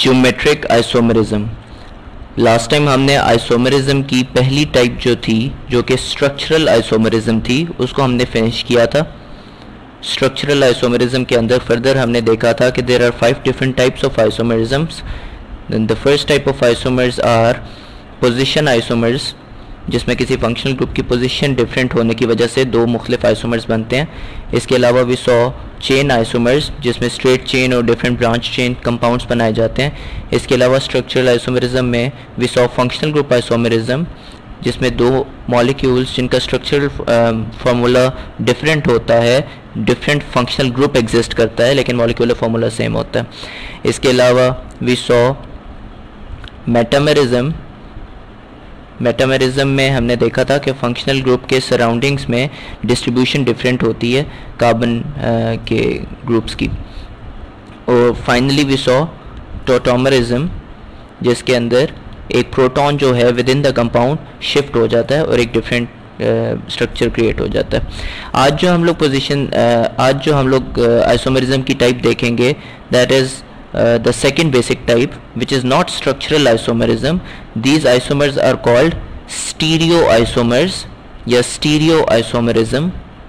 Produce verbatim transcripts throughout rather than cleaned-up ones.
Geometric isomerism. Last time हमने isomerism की पहली टाइप जो थी, जो कि स्ट्रक्चरल आइसोमरिज्म थी, उसको हमने फिनिश किया था। स्ट्रक्चरल आइसोमरिज्म के अंदर फर्दर हमने देखा था कि there are five different types of isomerisms. The first type of isomers are position isomers, जिसमें किसी फंक्शनल ग्रुप की पोजीशन डिफरेंट होने की वजह से दो मुख्तलिफ आइसोमर्स बनते हैं। इसके अलावा वी सॉ चेन आइसोमर्स, जिसमें स्ट्रेट चेन और डिफरेंट ब्रांच चेन कंपाउंड्स बनाए जाते हैं। इसके अलावा स्ट्रक्चरल आइसोमरिज्म में we saw functional group isomerism, जिसमें दो मॉलिक्यूल्स जिनका स्ट्रक्चरल फार्मूला डिफरेंट होता है, डिफरेंट फंक्शनल ग्रुप एग्जिस्ट करता है, लेकिन मॉलिक्यूलर फार्मूला सेम होता है। इसके अलावा वी सॉ मेटामरिज्म। मेटामरिज्म में हमने देखा था कि फंक्शनल ग्रुप के सराउंडिंग्स में डिस्ट्रीब्यूशन डिफरेंट होती है कार्बन के ग्रुप्स की। और फाइनली वी सॉ टॉटोमरिज्म, जिसके अंदर एक प्रोटॉन जो है within the compound shift हो जाता है और एक डिफरेंट स्ट्रक्चर क्रिएट हो जाता है। आज जो हम लोग पोजीशन आज जो हम लोग आइसोमरिज्म की टाइप देखेंगे, that is Uh, the second basic type, which is not structural isomerism. These isomers are called stereo isomers या stereo isomerism.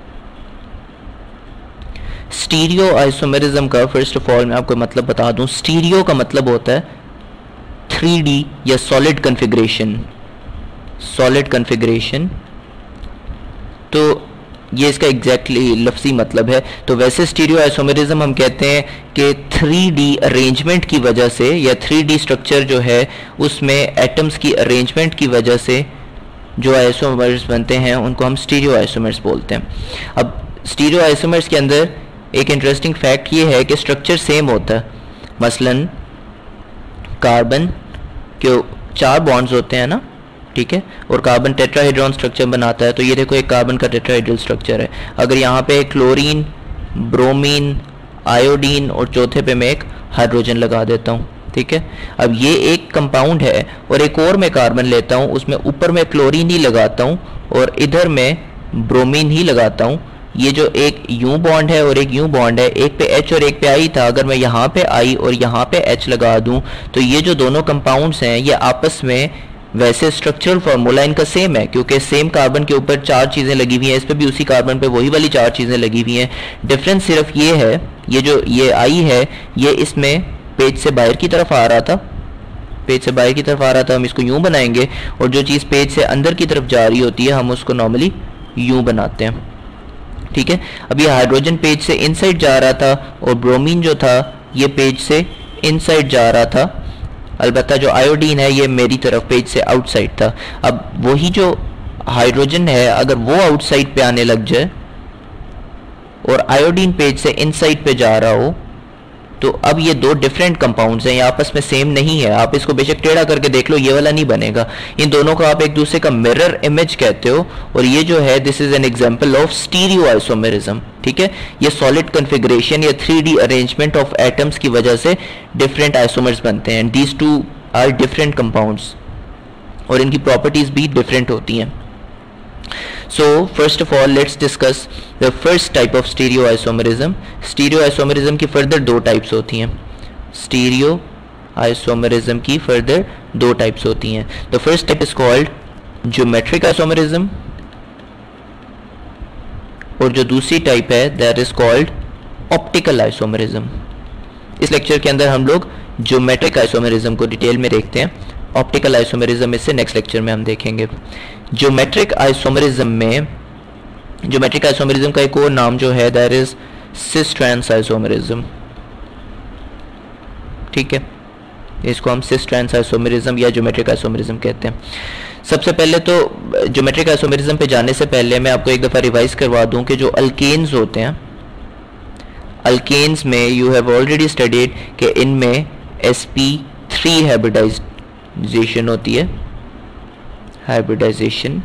Stereo isomerism का first of all मैं आपको मतलब बता दूं, stereo का मतलब होता है थ्री डी या solid configuration, solid configuration। तो ये इसका एग्जैक्टली exactly लफ्ज़ी मतलब है। तो वैसे स्टीरियो आइसोमरिज्म हम कहते हैं कि थ्री डी अरेंजमेंट की वजह से या थ्री डी स्ट्रक्चर जो है उसमें एटम्स की अरेंजमेंट की वजह से जो आइसोमर्स बनते हैं उनको हम स्टीरियो आइसोमर्स बोलते हैं। अब स्टीरियो आइसोमर्स के अंदर एक इंटरेस्टिंग फैक्ट ये है कि स्ट्रक्चर सेम होता है। मसलन कार्बन के चार बॉन्ड्स होते हैं ना, ठीक है, और कार्बन टेट्राहेड्रॉन स्ट्रक्चर बनाता है। तो ये देखो एक कार्बन का टेट्राहेड्रल स्ट्रक्चर है। अगर यहाँ पे क्लोरीन, ब्रोमीन, आयोडीन और चौथे पे मैं एक हाइड्रोजन लगा देता हूँ, ठीक है। अब ये एक कंपाउंड है और एक और मैं कार्बन लेता हूँ, उसमें ऊपर मैं क्लोरीन ही लगाता हूँ और इधर मैं ब्रोमीन ही लगाता हूँ। ये जो एक यू बॉन्ड है और एक यू बॉन्ड है, एक पे एच और एक पे आई था, अगर मैं यहाँ पे आई और यहाँ पे एच लगा दूँ तो ये जो दोनों कंपाउंड्स हैं ये आपस में, वैसे स्ट्रक्चरल फार्मूला इनका सेम है क्योंकि सेम कार्बन के ऊपर चार चीज़ें लगी हुई हैं, इस पे भी उसी कार्बन पे वही वाली चार चीज़ें लगी हुई हैं। डिफरेंस सिर्फ ये है, ये जो ये आई है ये इसमें पेज से बाहर की तरफ आ रहा था, पेज से बाहर की तरफ आ रहा था, हम इसको यूं बनाएंगे, और जो चीज़ पेज से अंदर की तरफ जा रही होती है हम उसको नॉर्मली यूं बनाते हैं, ठीक है। अब ये हाइड्रोजन पेज से इनसाइड जा रहा था और ब्रोमीन जो था ये पेज से इनसाइड जा रहा था। अलबत्ता जो आयोडीन है ये मेरी तरफ पेज से आउटसाइड था। अब वही जो हाइड्रोजन है अगर वो आउटसाइड पे आने लग जाए और आयोडीन पेज से इनसाइड पे जा रहा हो तो अब ये दो डिफरेंट कंपाउंड्स हैं, ये आपस में सेम नहीं है। आप इसको बेशक टेढ़ा करके देख लो, ये वाला नहीं बनेगा। इन दोनों को आप एक दूसरे का मिरर इमेज कहते हो और ये जो है this is an example of stereo isomerism, ठीक है। ये सॉलिड कॉन्फ़िगरेशन या three D arrangement of atoms की वजह से डिफरेंट आइसोमर्स बनते हैं। These two are different compounds और इनकी प्रॉपर्टीज भी डिफरेंट होती हैं। So first of all let's discuss the first type of stereo isomerism. Stereo isomerism की further दो types होती हैं। Stereo isomerism की further दो types होती हैं। The first type is called geometric isomerism और जो दूसरी type है that is called optical isomerism। इस लेक्चर के अंदर हम लोग geometric isomerism को डिटेल में देखते हैं, ऑप्टिकल आइसोमेरिज्म इससे नेक्स्ट लेक्चर में हम देखेंगे। ज्योमेट्रिक आइसोमेरिज्म में, ज्योमेट्रिक आइसोमेरिज्म का एक और नाम जो है दैट इज CIS-Trans Isomerism, ठीक है। इसको हम CIS-Trans Isomerism या ज्योमेट्रिक आइसोमेरिज्म कहते हैं। सबसे पहले तो ज्योमेट्रिक आइसोमेरिज्म पे जाने से पहले मैं आपको एक दफ़ा रिवाइज करवा दूं कि जो अल्केन्स होते हैं, अल्केन्स में यू हैव ऑलरेडी स्टडीड कि इनमें एस पी थ्री हाइब्रिडाइजेशन होती है, हाइब्रिडाइजेशन,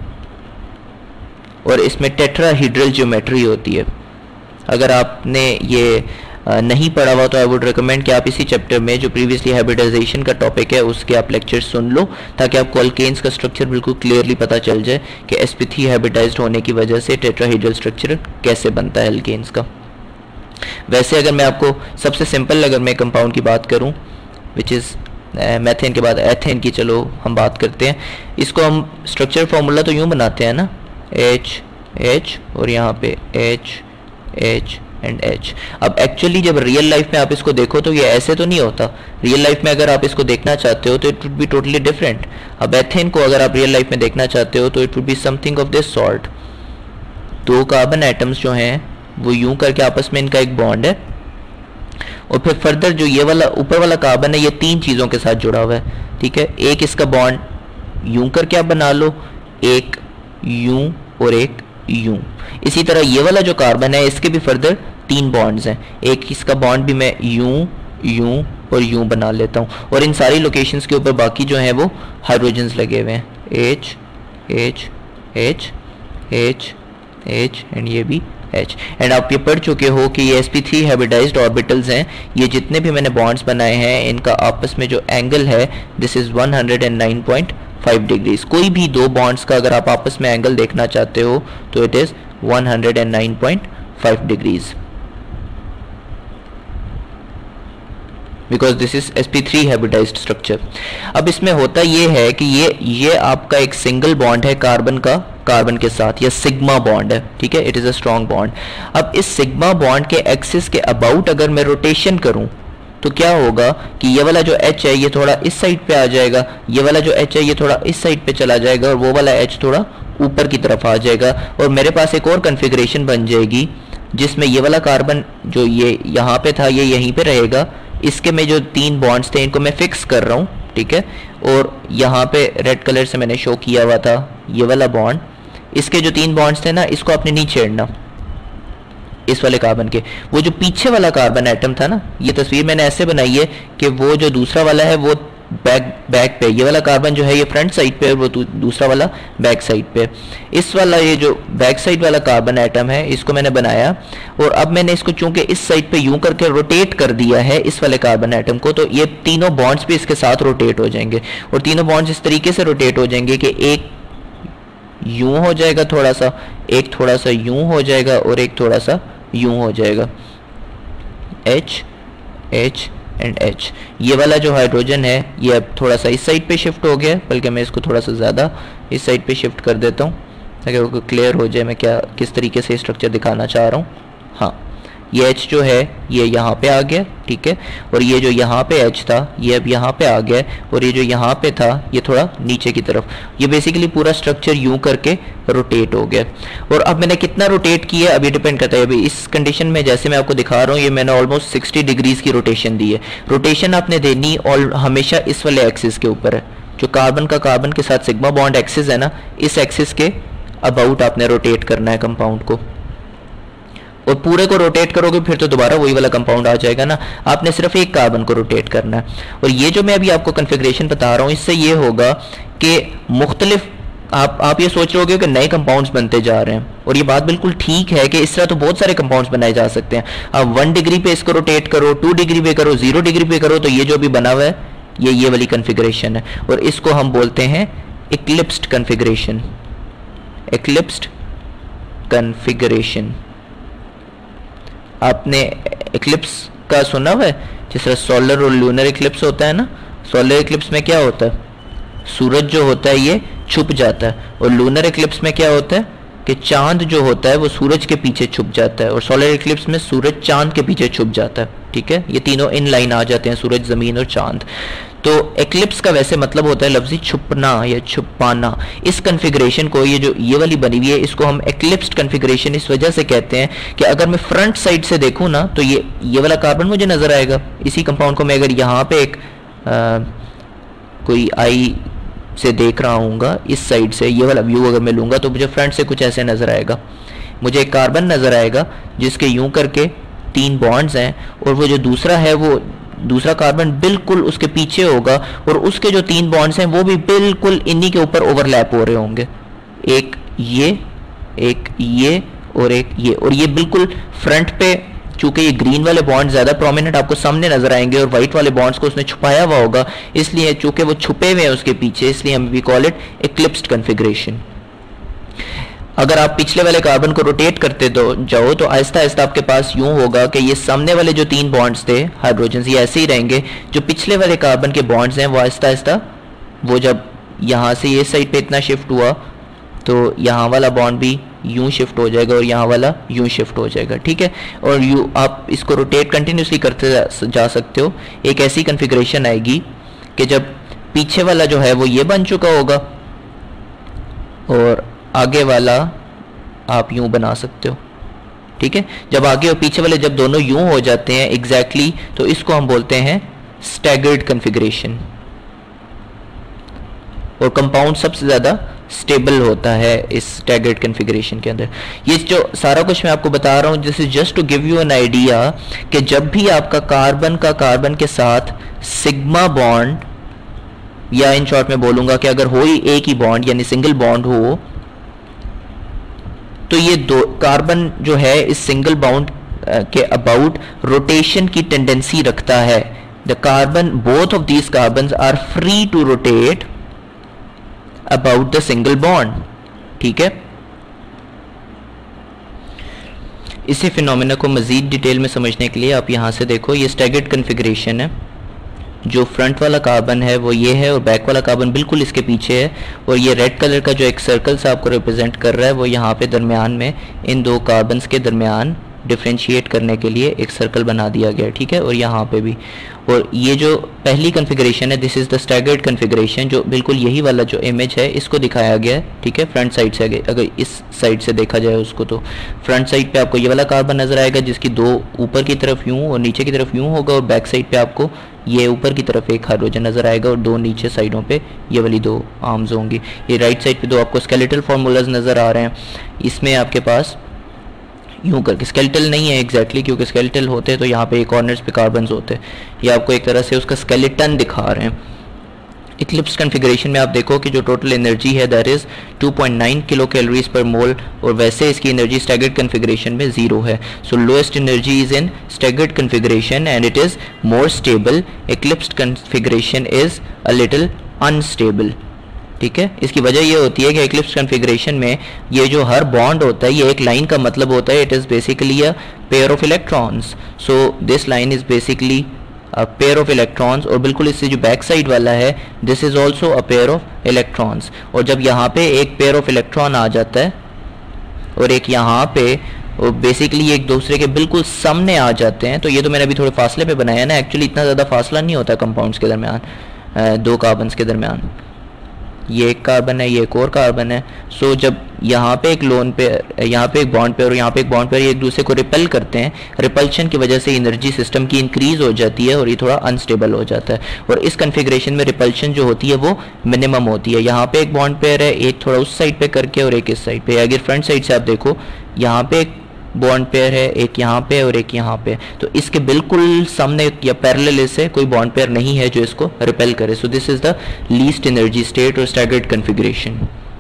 और इसमें टेट्राहीड्रल ज्योमेट्री होती है। अगर आपने ये नहीं पढ़ा हुआ तो आई वुड रिकमेंड कि आप इसी चैप्टर में जो प्रीवियसली हाइब्रिडाइजेशन का टॉपिक है उसके आप लेक्चर सुन लो, ताकि आपको अल्केन्स का स्ट्रक्चर बिल्कुल क्लियरली पता चल जाए कि एस पी थ्री हाइब्रिडाइज्ड होने की वजह से टेट्राहीड्रल स्ट्रक्चर कैसे बनता है अल्केन्स का। वैसे अगर मैं आपको सबसे सिंपल अगर मैं कंपाउंड की बात करूं, विच इज़ मैथेन के बाद एथेन की चलो हम बात करते हैं। इसको हम स्ट्रक्चर फार्मूला तो यूँ बनाते हैं ना, एच एच और यहाँ पे एच एच एंड एच। अब एक्चुअली जब रियल लाइफ में आप इसको देखो तो ये ऐसे तो नहीं होता। रियल लाइफ में अगर आप इसको देखना चाहते हो तो it would be totally different. अब एथेन को अगर आप रियल लाइफ में देखना चाहते हो तो it would be something of this sort. दो कार्बन एटम्स जो हैं वो यूं करके आपस में इनका एक बॉन्ड है, और फिर फर्दर जो ये वाला ऊपर वाला कार्बन है ये तीन चीज़ों के साथ जुड़ा हुआ है, ठीक है। एक इसका बॉन्ड यूं करके आप बना लो, एक यूं और एक यूं। इसी तरह ये वाला जो कार्बन है इसके भी फर्दर तीन बॉन्ड्स हैं, एक इसका बॉन्ड भी मैं यूं यूं और यूं बना लेता हूँ, और इन सारी लोकेशंस के ऊपर बाकी जो हैं वो हाइड्रोजन्स लगे हुए हैं, H H H H H and ये भी H। एंड आप ये पढ़ चुके हो कि ये S P three hybridised orbitals हैं। ये जितने भी मैंने बॉन्ड्स बनाए हैं इनका आपस में जो एंगल है this is one hundred nine point five degrees. कोई भी दो बॉन्ड्स का अगर आप आपस में एंगल देखना चाहते हो तो it is one hundred nine point five degrees, because this is S P three hybridised structure. अब इसमें होता ये है कि ये ये आपका एक सिंगल बॉन्ड है कार्बन का कार्बन के साथ, या सिग्मा बॉन्ड है, ठीक है, it is a strong bond. अब इस सिग्मा बॉन्ड के एक्सिस के अबाउट अगर मैं रोटेशन करूं तो क्या होगा कि ये वाला जो H है ये थोड़ा इस साइड पे आ जाएगा, ये वाला जो H है ये थोड़ा इस साइड पे चला जाएगा, और वो वाला H थोड़ा ऊपर की तरफ आ जाएगा, और मेरे पास एक और कन्फिग्रेशन बन जाएगी जिसमें ये वाला कार्बन जो ये यहाँ पे था ये यहीं पे रहेगा। इसके में जो तीन बॉन्ड्स थे इनको मैं फिक्स कर रहा हूँ, ठीक है, और यहाँ पे रेड कलर से मैंने शो किया हुआ था ये वाला बॉन्ड। इसके जो तीन बॉन्ड्स थे ना इसको आपने नहीं छेड़ना, इस वाले कार्बन के। वो जो पीछे वाला कार्बन एटम था ना, ये तस्वीर मैंने ऐसे बनाई है कि वो जो दूसरा वाला है वो बैक बैक पे, ये वाला कार्बन जो है ये फ्रंट साइड पे, और वो दूसरा वाला बैक साइड पे। इस वाला ये जो बैक साइड वाला कार्बन एटम है इसको मैंने बनाया, और अब मैंने इसको चूंकि इस साइड पे यूं करके रोटेट कर दिया है इस वाले कार्बन एटम को, तो ये तीनों बॉन्ड्स भी इसके साथ रोटेट हो जाएंगे, और तीनों बॉन्ड्स इस तरीके से रोटेट हो जाएंगे कि एक यूं हो जाएगा थोड़ा सा, एक थोड़ा सा यूं हो जाएगा, और एक थोड़ा सा यूं हो जाएगा, H H एंड H। ये वाला जो हाइड्रोजन है ये अब थोड़ा सा इस साइड पे शिफ्ट हो गया, बल्कि मैं इसको थोड़ा सा ज़्यादा इस साइड पे शिफ्ट कर देता हूँ ताकि वो क्लियर हो जाए मैं क्या किस तरीके से स्ट्रक्चर दिखाना चाह रहा हूँ। हाँ, ये H जो है ये यहाँ पे आ गया, ठीक है, और ये जो यहाँ पे H था ये अब यहाँ पे आ गया, और ये जो यहाँ पे था ये थोड़ा नीचे की तरफ। ये बेसिकली पूरा स्ट्रक्चर यूं करके रोटेट हो गया। और अब मैंने कितना रोटेट किया अभी डिपेंड करता है। अभी इस कंडीशन में जैसे मैं आपको दिखा रहा हूँ ये मैंने ऑलमोस्ट सिक्सटी डिग्रीज की रोटेशन दी है। रोटेशन आपने देनी और हमेशा इस वाले एक्सिस के ऊपर है, जो कार्बन का कार्बन के साथ सिग्मा बॉन्ड एक्सिस है ना, इस एक्सिस के अबाउट आपने रोटेट करना है कंपाउंड को, और पूरे को रोटेट करोगे फिर तो दोबारा वही वाला कंपाउंड आ जाएगा ना। आपने सिर्फ एक कार्बन को रोटेट करना है। और ये जो मैं अभी आपको कन्फिग्रेशन बता रहा हूँ इससे ये होगा कि मुख्तलिफ आप आप ये सोच रहे होगे कि नए कंपाउंड्स बनते जा रहे हैं, और ये बात बिल्कुल ठीक है कि इस तरह तो बहुत सारे कंपाउंड्स बनाए जा सकते हैं। आप वन डिग्री पे इसको रोटेट करो, टू डिग्री पे करो, जीरो डिग्री पे करो, तो ये जो भी बना हुआ है ये ये वाली कन्फिग्रेशन है, और इसको हम बोलते हैं इक्लिप्स्ड कन्फिग्रेशन। इक्लिप्स्ड कन्फिग्रेशन आपने इक्लिप्स का सुना हुआ है, जिस तरह सोलर और लूनर इक्लिप्स होता है ना। सोलर इक्लिप्स में क्या होता है, सूरज जो होता है ये छुप जाता है, और लूनर इक्लिप्स में क्या होता है कि चांद जो होता है वो सूरज के पीछे छुप जाता है, और सोलर इक्लिप्स में सूरज चांद के पीछे छुप जाता है, ठीक है। ये तीनों इन लाइन आ जाते हैं, सूरज, जमीन और चांद। तो एक्लिप्स का वैसे मतलब होता है लफ्जी छुपना या छुपाना। इस कन्फिग्रेशन को, ये जो ये वाली बनी हुई है, इसको हम एक्लिप्स्ड कन्फिग्रेशन इस वजह से कहते हैं कि अगर मैं फ्रंट साइड से देखूं ना तो ये ये वाला कार्बन मुझे नजर आएगा। इसी कंपाउंड को मैं अगर यहाँ पे एक आ, कोई आई से देख रहा हूँगा, इस साइड से ये वाला व्यू अगर मैं लूँगा तो मुझे फ्रंट से कुछ ऐसे नजर आएगा। मुझे एक कार्बन नजर आएगा जिसके यूं करके तीन बॉन्ड्स हैं, और वो जो दूसरा है वो दूसरा कार्बन बिल्कुल उसके पीछे होगा, और उसके जो तीन बॉन्ड्स हैं वो भी बिल्कुल इन्हीं के ऊपर ओवरलैप हो रहे होंगे। एक ये, एक ये और एक ये, और ये बिल्कुल फ्रंट पे, चूंकि ये ग्रीन वाले बॉन्ड ज्यादा प्रोमिनेंट आपको सामने नजर आएंगे और व्हाइट वाले बॉन्ड्स को उसने छुपाया हुआ होगा, इसलिए चूंकि वो छुपे हुए हैं उसके पीछे, इसलिए हम we call it eclipsed configuration. अगर आप पिछले वाले कार्बन को रोटेट करते दो जाओ तो आहिस्ता आहिस्ता आपके पास यूं होगा कि ये सामने वाले जो तीन बॉन्ड्स थे हाइड्रोजन, ये ऐसे ही रहेंगे। जो पिछले वाले कार्बन के बॉन्ड्स हैं वो आहिस्ता आहिस्ता वो जब यहाँ से ये साइड पे इतना शिफ्ट हुआ तो यहाँ वाला बॉन्ड भी यूं शिफ्ट हो जाएगा और यहाँ वाला यूं शिफ्ट हो जाएगा, ठीक है। और यू आप इसको रोटेट कंटिन्यूसली करते जा सकते हो। एक ऐसी कन्फिग्रेशन आएगी कि जब पीछे वाला जो है वो ये बन चुका होगा और आगे वाला आप यूं बना सकते हो, ठीक है। जब आगे और पीछे वाले जब दोनों यूं हो जाते हैं एग्जैक्टली exactly, तो इसको हम बोलते हैं स्टैगर्ड कन्फिग्रेशन। और कंपाउंड सबसे ज़्यादा स्टेबल होता है इस स्टैगर्ड कन्फिग्रेशन के अंदर। ये जो सारा कुछ मैं आपको बता रहा हूँ this is just to give you an idea कि जब भी आपका कार्बन का कार्बन के साथ सिग्मा बॉन्ड, या इन शॉर्ट में बोलूँगा कि अगर हो ही एक ही बॉन्ड यानी सिंगल बॉन्ड हो, तो ये दो कार्बन जो है इस सिंगल बॉन्ड के अबाउट रोटेशन की टेंडेंसी रखता है। The carbon both of these carbons are free to rotate about the single bond, ठीक है। इसी फिनोमेना को मजीद डिटेल में समझने के लिए आप यहां से देखो, ये स्टैगर्ड कन्फिग्रेशन है। जो फ्रंट वाला कार्बन है वो ये है और बैक वाला कार्बन बिल्कुल इसके पीछे है। और ये रेड कलर का जो एक सर्कल सा आपको रिप्रेजेंट कर रहा है वो यहाँ पे दरमियान में इन दो कार्बन्स के दरमियान डिफ्रेंशिएट करने के लिए एक सर्कल बना दिया गया, ठीक है। और यहाँ पे भी, और ये जो पहली कन्फिग्रेशन है this is the staggered configuration, जो बिल्कुल यही वाला जो इमेज है इसको दिखाया गया है, ठीक है। फ्रंट साइड से आगे अगर इस साइड से देखा जाए उसको, तो फ्रंट साइड पे आपको ये वाला कार्बन नजर आएगा जिसकी दो ऊपर की तरफ यूं और नीचे की तरफ यूं होगा, और बैक साइड पे आपको ये ऊपर की तरफ एक हाइड्रोजन नजर आएगा और दो नीचे साइडों पे ये वाली दो आर्म्स होंगी। ये राइट साइड पे दो आपको स्केलेटल फार्मूलाज नजर आ रहे हैं। इसमें आपके पास यूं करके स्केलेटल नहीं है एग्जैक्टली exactly, क्योंकि स्केलेटल होते हैं तो यहाँ पे कॉर्नर्स पे कार्बन्स होते हैं। ये आपको एक तरह से उसका स्केलेटन दिखा रहे हैं। इक्लिप्स कन्फिग्रेशन में आप देखो कि जो टोटल एनर्जी है that is two point nine kilo calories per mole, और वैसे इसकी एनर्जी स्टैगर्ड कन्फिग्रेशन में जीरो है। So lowest energy is in staggered configuration and it is more stable. Eclipsed configuration is a little unstable, ठीक है। इसकी वजह ये होती है कि इक्लिप्स कन्फिग्रेशन में ये जो हर बॉन्ड होता है ये एक लाइन का मतलब होता है it is basically a pair of electrons. So this line is basically a pair of electrons, और बिल्कुल इससे जो बैक साइड वाला है this is also a pair of electrons. और जब यहाँ पे एक पेयर ऑफ इलेक्ट्रॉन आ जाता है और एक यहाँ पे, और बेसिकली एक दूसरे के बिल्कुल सामने आ जाते हैं, तो ये तो मैंने अभी थोड़े फासले पे बनाया ना, एक्चुअली इतना ज़्यादा फासला नहीं होता कंपाउंड्स के दरमियान, दो कार्बन्स के दरमियान। ये एक कार्बन है, ये एक और कार्बन है। सो so, जब यहाँ पे एक लोन पे, यहाँ पे एक बॉन्ड पेयर और यहाँ पे एक बॉन्ड पेयर एक दूसरे को रिपेल करते हैं, रिपल्शन की वजह से एनर्जी सिस्टम की इंक्रीज हो जाती है और ये थोड़ा अनस्टेबल हो जाता है। और इस कन्फिग्रेशन में रिपल्शन जो होती है वो मिनिमम होती है। यहाँ पे एक बॉन्ड पेयर है, एक थोड़ा उस साइड पे करके और एक इस साइड पे। अगर फ्रंट साइड से आप देखो यहाँ पे एक बॉन्ड पेयर है, एक यहाँ पे और एक यहाँ पे, तो इसके बिल्कुल सामने या पैरेलल से कोई बॉन्ड पेयर नहीं है जो इसको रिपेल करे। So this is the least energy state और स्टैगर्ड कन्फिग्रेशन।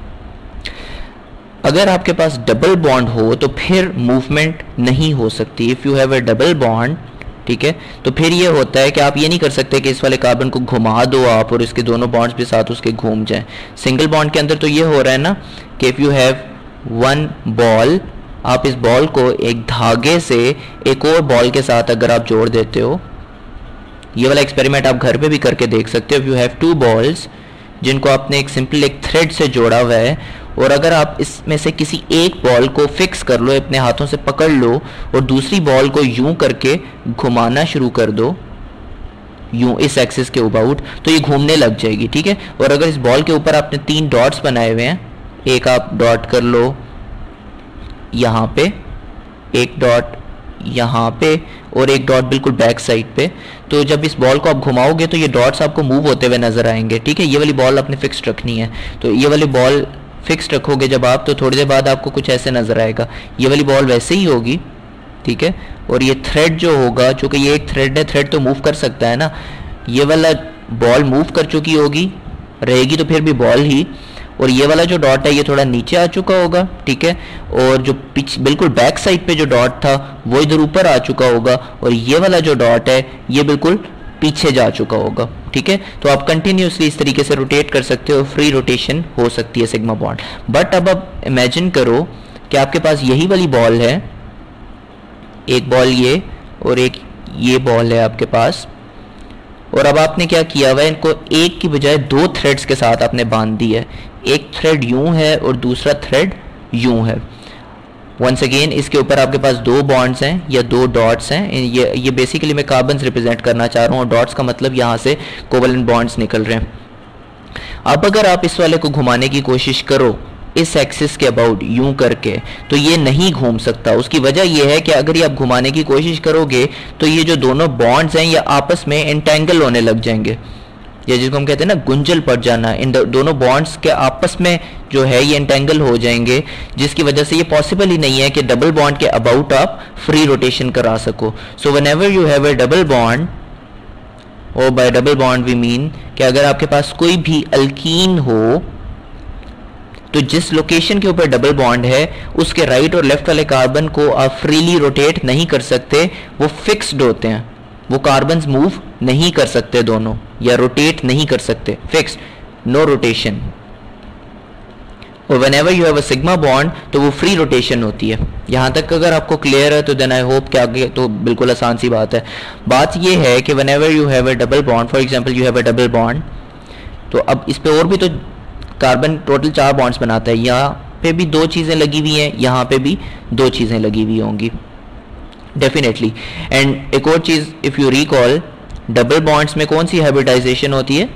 अगर आपके पास डबल बॉन्ड हो तो फिर मूवमेंट नहीं हो सकती। If you have a double bond, ठीक है, तो फिर ये होता है कि आप ये नहीं कर सकते कि इस वाले कार्बन को घुमा दो आप और इसके दोनों बॉन्ड्स भी साथ उसके घूम जाएं। सिंगल बॉन्ड के अंदर तो ये हो रहा है ना कि if you have one ball, आप इस बॉल को एक धागे से एक और बॉल के साथ अगर आप जोड़ देते हो, ये वाला एक्सपेरिमेंट आप घर पे भी करके देख सकते हो। यू हैव टू बॉल्स जिनको आपने एक सिंपल एक थ्रेड से जोड़ा हुआ है, और अगर आप इसमें से किसी एक बॉल को फिक्स कर लो, अपने हाथों से पकड़ लो और दूसरी बॉल को यूं करके घुमाना शुरू कर दो, यूं इस एक्सिस के अबाउट, तो ये घूमने लग जाएगी, ठीक है। और अगर इस बॉल के ऊपर आपने तीन डॉट्स बनाए हुए हैं, एक आप डॉट कर लो यहाँ पे, एक डॉट यहाँ पे और एक डॉट बिल्कुल बैक साइड पे, तो जब इस बॉल को आप घुमाओगे तो ये डॉट्स आपको मूव होते हुए नजर आएंगे, ठीक है। ये वाली बॉल आपने फिक्स्ड रखनी है, तो ये वाली बॉल फिक्स्ड रखोगे जब आप, तो थोड़ी देर बाद आपको कुछ ऐसे नजर आएगा। ये वाली बॉल वैसे ही होगी, ठीक है। और ये थ्रेड जो होगा, चूंकि ये एक थ्रेड है, थ्रेड तो मूव कर सकता है ना, ये वाला बॉल मूव कर चुकी होगी, रहेगी तो फिर भी बॉल ही, और ये वाला जो डॉट है ये थोड़ा नीचे आ चुका होगा, ठीक है। और जो पिच बिल्कुल बैक साइड पे जो डॉट था वो इधर ऊपर आ चुका होगा, और ये वाला जो डॉट है ये बिल्कुल पीछे जा चुका होगा, ठीक है। तो आप कंटिन्यूसली इस तरीके से रोटेट कर सकते हो, फ्री रोटेशन हो सकती है सिग्मा बॉन्ड। बट अब आप इमेजिन करो कि आपके पास यही वाली बॉल है, एक बॉल ये और एक ये बॉल है आपके पास, और अब आपने क्या किया हुआ है, इनको एक की बजाय दो थ्रेड्स के साथ आपने बांध दी है। एक थ्रेड यूं है और दूसरा थ्रेड यूं है। वंस अगेन इसके ऊपर आपके पास दो बॉन्ड्स हैं या दो डॉट्स हैं। ये ये बेसिकली मैं कार्बन्स रिप्रेजेंट करना चाह रहा हूँ, और डॉट्स का मतलब यहाँ से कोवलेंट बॉन्ड्स निकल रहे हैं। अब अगर आप इस वाले को घुमाने की कोशिश करो इस एक्सिस के अबाउट यूं करके, तो ये नहीं घूम सकता। उसकी वजह यह है कि अगर ये आप घुमाने की कोशिश करोगे तो ये जो दोनों बॉन्ड्स हैं ये आपस में एंटेंगल होने लग जाएंगे, या जिसको हम कहते हैं ना गुंजल पड़ जाना। इन दोनों बॉन्ड्स के आपस में जो है ये एंटेंगल हो जाएंगे, जिसकी वजह से ये पॉसिबल ही नहीं है कि डबल बॉन्ड के अबाउट आप फ्री रोटेशन करा सको। So whenever you have a double bond, और by double bond we mean कि अगर आपके पास कोई भी अल्कीन हो तो जिस लोकेशन के ऊपर डबल बॉन्ड है उसके राइट और लेफ्ट वाले कार्बन को आप फ्रीली रोटेट नहीं कर सकते, वो फिक्स्ड होते हैं, वो कार्बन्स मूव नहीं कर सकते दोनों, या रोटेट नहीं कर सकते, फिक्स्ड, नो रोटेशन। और whenever you have a sigma bond तो वो फ्री रोटेशन होती है। यहाँ तक अगर आपको क्लियर है तो देन आई होप कि आगे तो बिल्कुल आसान सी बात है। बात ये है कि whenever you have a double bond, for example you have a double bond, तो अब इस पे और भी तो कार्बन टोटल चार बॉन्ड्स बनाता है, यहाँ पे भी दो चीज़ें लगी हुई हैं, यहाँ पे भी दो चीज़ें लगी हुई होंगी डेफिनेटली। एंड एक और चीज़, if you recall, double bonds में कौन सी हाइब्रिडाइजेशन होती है?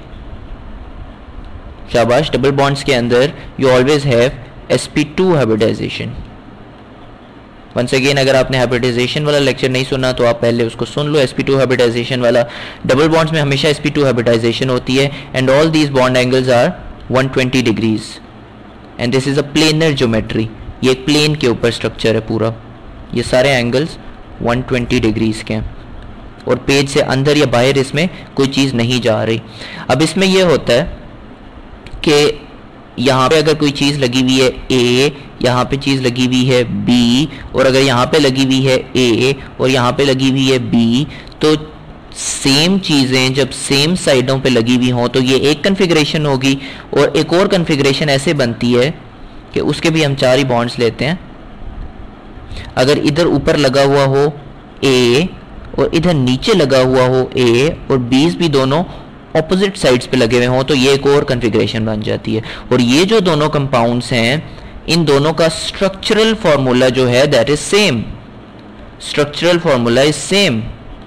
शाबाश, डबल बॉन्ड्स के अंदर you always have S P two hybridization. Once again अगर आपने हाइब्रिडाइजेशन वाला लेक्चर नहीं सुना तो आप पहले उसको सुन लो, एस पी टू हाइब्रिडाइजेशन वाला। डबल बॉन्ड्स में हमेशा एस पी टू हाइब्रिडाइजेशन होती है, and all these bond angles are one twenty degrees, and this is a planar geometry. ये एक प्लेन के ऊपर स्ट्रक्चर है पूरा, ये सारे एंगल्स वन ट्वेंटी डिग्रीज के हैं, और पेज से अंदर या बाहर इसमें कोई चीज़ नहीं जा रही। अब इसमें यह होता है कि यहाँ पे अगर कोई चीज़ लगी हुई है ए, यहाँ पे चीज़ लगी हुई है बी, और अगर यहाँ पे लगी हुई है ए और यहाँ पे लगी हुई है बी, तो सेम चीज़ें जब सेम साइडों पे लगी हुई हों तो ये एक कन्फिग्रेशन होगी, और एक और कन्फिग्रेशन ऐसे बनती है कि उसके भी हम चार ही बॉन्ड्स लेते हैं। अगर इधर ऊपर लगा हुआ हो ए और इधर नीचे लगा हुआ हो ए, और बीस भी दोनों ऑपोजिट साइड्स पे लगे हुए हों, तो ये एक और कन्फिग्रेशन बन जाती है। और ये जो दोनों कंपाउंड्स हैं, इन दोनों का स्ट्रक्चरल फॉर्मूला जो है that is same, structural formula is same.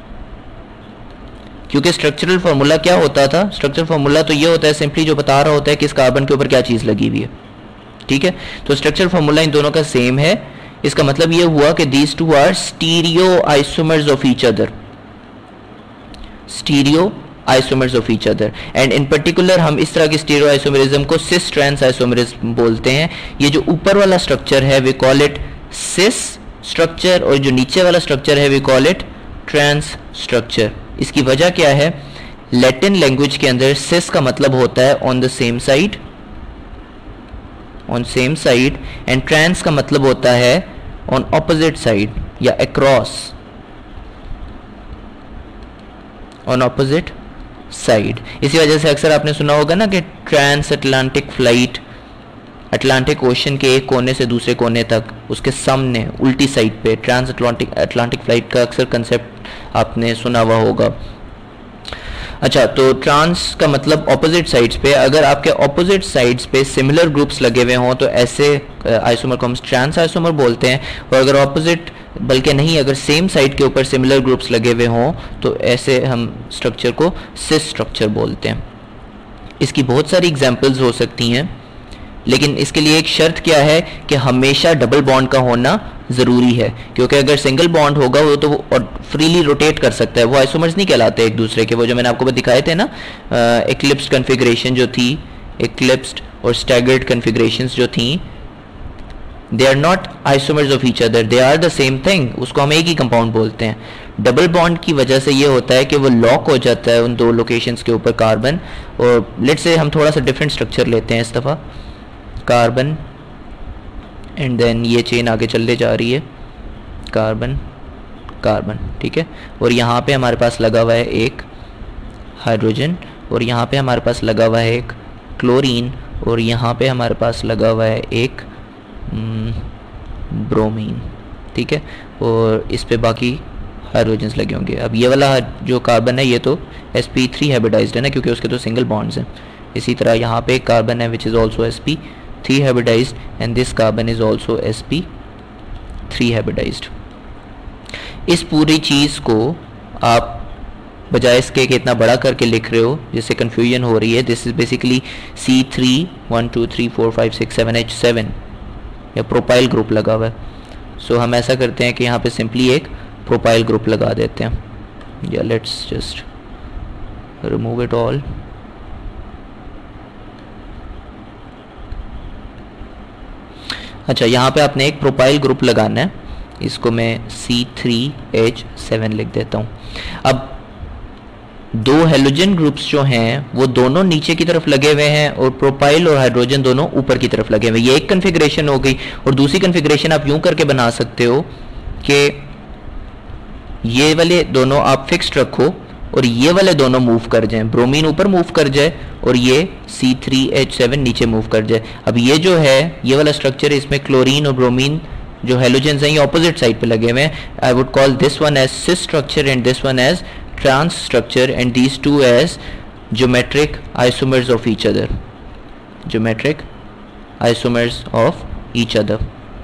क्योंकि स्ट्रक्चरल फॉर्मूला क्या होता था? स्ट्रक्चरल फॉर्मूला तो ये होता है सिंपली जो बता रहा होता है कि इस कार्बन के ऊपर क्या चीज़ लगी हुई है, ठीक है। तो स्ट्रक्चरल फॉर्मूला इन दोनों का सेम है। इसका मतलब ये हुआ कि these two are stereo isomers of each other, stereo isomers of each other. And in particular हम इस तरह की स्टीरियो आइसोमेरिज्म को सिस ट्रांस आइसोमेरिज्म बोलते हैं। ये जो ऊपर वाला स्ट्रक्चर है we call it cis structure, और जो नीचे वाला स्ट्रक्चर है we call it trans structure. इसकी वजह क्या है? लैटिन लैंग्वेज के अंदर सिस का मतलब होता है on the same side, on same side, and trans का मतलब होता है ऑन ऑपोजिट साइड या अक्रॉस, ऑन ऑपोजिट साइड। इसी वजह से अक्सर आपने सुना होगा ना कि trans Atlantic flight, Atlantic ocean के एक कोने से दूसरे कोने तक उसके सामने उल्टी साइड पे, ट्रांस अटलांटिक अटलांटिक फ्लाइट का अक्सर कंसेप्ट आपने सुना हुआ होगा। अच्छा, तो ट्रांस का मतलब ऑपोजिट साइड्स पे, अगर आपके ऑपोजिट साइड्स पे सिमिलर ग्रुप्स लगे हुए हों तो ऐसे आइसोमर को हम ट्रांस आइसोमर बोलते हैं। और अगर ऑपोजिट बल्कि नहीं, अगर सेम साइड के ऊपर सिमिलर ग्रुप्स लगे हुए हों तो ऐसे हम स्ट्रक्चर को सिस स्ट्रक्चर बोलते हैं। इसकी बहुत सारी एग्जांपल्स हो सकती हैं, लेकिन इसके लिए एक शर्त क्या है कि हमेशा डबल बॉन्ड का होना ज़रूरी है, क्योंकि अगर सिंगल बॉन्ड होगा वो तो और फ्रीली रोटेट कर सकता है, वो आइसोमर्स नहीं कहलाते एक दूसरे के। वो जो मैंने आपको दिखाए थे ना एक्लिप्स्ड कन्फिग्रेशन जो थी, एक्लिप्स्ड और स्टैगर्ड कन्फिग्रेशंस जो थी, they are not isomers of each other, they are the same thing, उसको हम एक ही कंपाउंड बोलते हैं। डबल बॉन्ड की वजह से ये होता है कि वो लॉक हो जाता है उन दो लोकेशंस के ऊपर कार्बन। और लेट्स से हम थोड़ा सा डिफरेंट स्ट्रक्चर लेते हैं इस दफ़ा, कार्बन एंड देन ये चेन आगे चलते जा रही है, कार्बन कार्बन, ठीक है। और यहाँ पे हमारे पास लगा हुआ है एक हाइड्रोजन और यहाँ पे हमारे पास लगा हुआ है एक क्लोरीन, और यहाँ पे हमारे पास लगा हुआ है एक ब्रोमीन, ठीक है, और इस पे बाकी हाइड्रोजन्स लगे होंगे। अब ये वाला जो कार्बन है ये तो एस पी थ्री हाइब्रिडाइज्ड है ना, क्योंकि उसके तो सिंगल बॉन्ड्स हैं। इसी तरह यहाँ पे एक कार्बन है which is also S P three hybridized, and this carbon is also S P three hybridized. इस पूरी चीज़ को आप बजाय इसके कि इतना बड़ा करके लिख रहे हो जिससे कन्फ्यूजन हो रही है, this is basically C three one two three four five six seven H seven, या प्रोपाइल ग्रुप लगा हुआ है। सो so, हम ऐसा करते हैं कि यहाँ पे सिंपली एक प्रोपाइल ग्रुप लगा देते हैं, या let's just remove it all. अच्छा, यहाँ पे आपने एक प्रोपाइल ग्रुप लगाना है, इसको मैं सी थ्री एच सेवन लिख देता हूँ। अब दो हेलोजन ग्रुप्स जो हैं वो दोनों नीचे की तरफ लगे हुए हैं और प्रोपाइल और हाइड्रोजन दोनों ऊपर की तरफ लगे हुए हैं। ये एक कन्फिग्रेशन हो गई, और दूसरी कन्फिग्रेशन आप यूं करके बना सकते हो कि ये वाले दोनों आप फिक्स्ड रखो और ये वाले दोनों मूव कर जाएं, ब्रोमीन ऊपर मूव कर जाए और ये सी थ्री एच सेवन नीचे मूव कर जाए। अब ये जो है ये वाला स्ट्रक्चर, इसमें क्लोरीन और ब्रोमीन जो हेलोजेंस हैं ये ऑपोजिट साइड पे लगे हुए हैं। I would call this one as cis structure and this one as trans structure, and these two as geometric isomers of each other, geometric isomers of each other.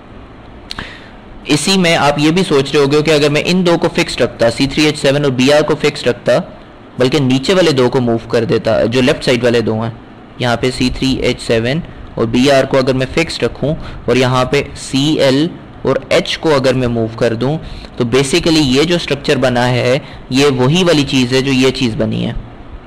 इसी में आप ये भी सोच रहे होगे कि अगर मैं इन दो को फिक्स रखता, सी थ्री एच सेवन और बी आर को फिक्स रखता, बल्कि नीचे वाले दो को मूव कर देता, जो लेफ्ट साइड वाले दो हैं, यहाँ पे सी थ्री एच सेवन और बी आर को अगर मैं फिक्स रखूं और यहाँ पे सी एल और H को अगर मैं मूव कर दूं, तो बेसिकली ये जो स्ट्रक्चर बना है ये वही वाली चीज़ है जो ये चीज़ बनी है।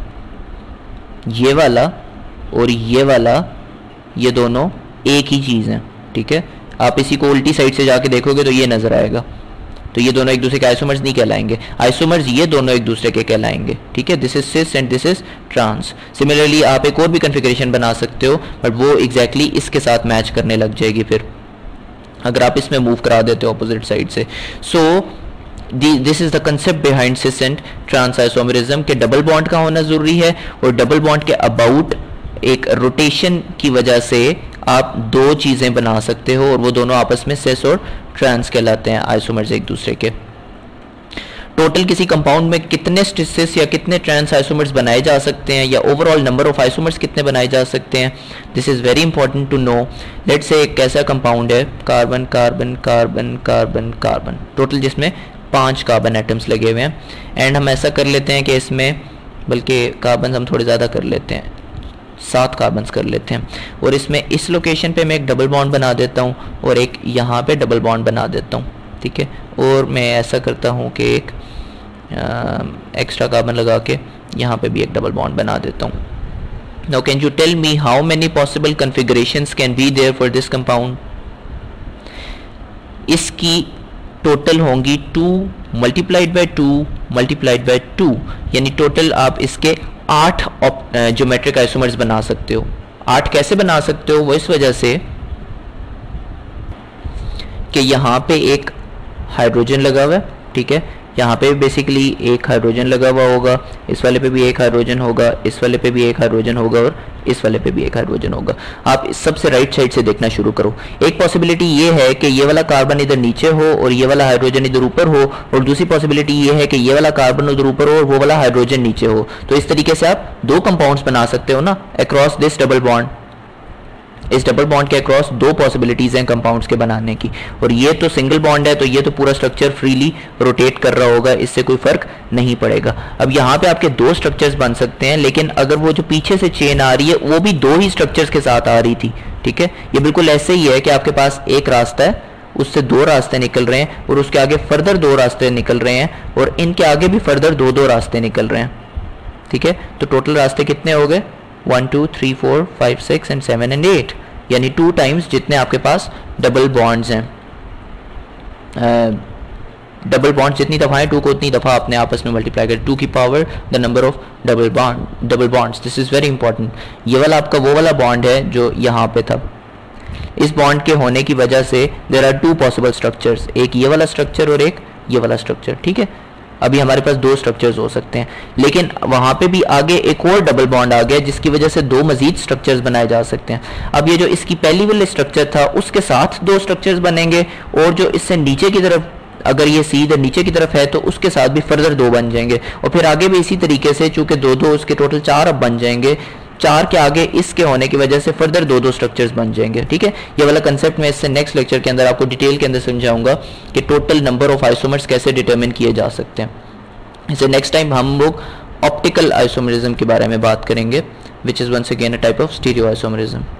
ये वाला और ये वाला ये दोनों एक ही चीज़ है, ठीक है। आप इसी को उल्टी साइड से जाके देखोगे तो ये नज़र आएगा। तो ये दोनों एक दूसरे के आइसोमर्स नहीं कहलाएंगे, आइसोमर्स ये दोनों एक दूसरे के कहलाएंगे, ठीक है। This is cis and this is trans. Similarly आप एक और भी कन्फिग्रेशन बना सकते हो, बट वो एग्जैक्टली exactly इसके साथ मैच करने लग जाएगी फिर, अगर आप इसमें मूव करा देते हो अपोजिट साइड से। So this is the concept behind cis and trans isomerism के डबल बॉन्ड का होना जरूरी है, और डबल बॉन्ड के अबाउट एक रोटेशन की वजह से आप दो चीजें बना सकते हो, और वो दोनों आपस में सिस और ट्रांस कहलाते हैं, आइसोमर्स एक दूसरे के। टोटल किसी कंपाउंड में कितने सिस या कितने ट्रांस आइसोमर्स बनाए जा सकते हैं, या ओवरऑल नंबर ऑफ आइसोमर्स कितने बनाए जा सकते हैं, this is very important to know. Let's say एक कैसा कंपाउंड है, carbon carbon carbon carbon carbon, total जिसमें पांच कार्बन एटम्स लगे हुए हैं, एंड हम ऐसा कर लेते हैं कि इसमें, बल्कि कार्बन हम थोड़े ज़्यादा कर लेते हैं, सात कार्बन्स कर लेते हैं, और इसमें इस लोकेशन पे मैं एक डबल बॉन्ड बना देता हूँ और एक यहाँ पे डबल बॉन्ड बना देता हूँ, ठीक है। और मैं ऐसा करता हूँ कि एक एक्स्ट्रा कार्बन लगा के यहाँ पे भी एक डबल बॉन्ड बना देता हूँ। Now can you tell me how many possible configurations can be there for this compound. इसकी टोटल होंगी two multiplied by two multiplied by two, यानी टोटल आप इसके आठ ज्योमेट्रिक आइसोमर्स बना सकते हो। आठ कैसे बना सकते हो, वो इस वजह से कि यहाँ पे एक हाइड्रोजन लगा हुआ है, ठीक है, यहाँ पे बेसिकली एक हाइड्रोजन लगा हुआ होगा, इस वाले पे भी एक हाइड्रोजन होगा, इस वाले पे भी एक हाइड्रोजन होगा, और इस वाले पे भी एक हाइड्रोजन होगा। आप इस सबसे राइट साइड से देखना शुरू करो। एक पॉसिबिलिटी ये है कि ये वाला कार्बन इधर नीचे हो और ये वाला हाइड्रोजन इधर ऊपर हो, और दूसरी पॉसिबिलिटी ये है कि ये वाला कार्बन उधर ऊपर हो और वो वाला हाइड्रोजन नीचे हो। तो इस तरीके से आप दो कंपाउंड्स बना सकते हो ना अक्रॉस दिस डबल बॉन्ड। इस डबल बॉन्ड के अक्रॉस दो पॉसिबिलिटीज हैं कंपाउंड्स के बनाने की, और ये तो सिंगल बॉन्ड है तो ये तो पूरा स्ट्रक्चर फ्रीली रोटेट कर रहा होगा, इससे कोई फर्क नहीं पड़ेगा। अब यहाँ पे आपके दो स्ट्रक्चर्स बन सकते हैं, लेकिन अगर वो जो पीछे से चेन आ रही है वो भी दो ही स्ट्रक्चर्स के साथ आ रही थी, ठीक है। ये बिल्कुल ऐसे ही है कि आपके पास एक रास्ता है, उससे दो रास्ते निकल रहे हैं, और उसके आगे फर्दर दो रास्ते निकल रहे हैं, और इनके आगे भी फर्दर दो दो रास्ते निकल रहे हैं, ठीक है। तो टोटल रास्ते कितने हो गए, one two three four five six and seven and eight, यानी टू टाइम्स जितने आपके पास डबल बॉन्ड्स हैं। डबल बॉन्ड जितनी दफा है टू को उतनी दफा अपने आपस में मल्टीप्लाई करें, टू की power the number of double bond double bonds. This is very important. ये वाला आपका वो वाला बॉन्ड है जो यहाँ पे था। इस बॉन्ड के होने की वजह से there are two possible structures, एक ये वाला स्ट्रक्चर और एक ये वाला स्ट्रक्चर, ठीक है। अभी हमारे पास दो स्ट्रक्चर्स हो सकते हैं, लेकिन वहाँ पे भी आगे एक और डबल बॉन्ड आ गया जिसकी वजह से दो मजीद स्ट्रक्चर्स बनाए जा सकते हैं। अब ये जो इसकी पहली वाले स्ट्रक्चर था उसके साथ दो स्ट्रक्चर्स बनेंगे, और जो इससे नीचे की तरफ, अगर ये सी इधर नीचे की तरफ है तो उसके साथ भी फर्दर दो बन जाएंगे, और फिर आगे भी इसी तरीके से, चूंकि दो दो उसके टोटल चार अब बन जाएंगे, चार के आगे इसके होने की वजह से फर्दर दो दो स्ट्रक्चर्स बन जाएंगे। ठीक है, ये वाला कंसेप्ट मैं इससे नेक्स्ट लेक्चर के अंदर आपको डिटेल के अंदर समझाऊंगा कि टोटल नंबर ऑफ आइसोमर्स कैसे डिटरमिन किए जा सकते हैं। इसे नेक्स्ट टाइम हम लोग ऑप्टिकल आइसोमरिज्म के बारे में बात करेंगे, which is once again a type of stereo isomerism.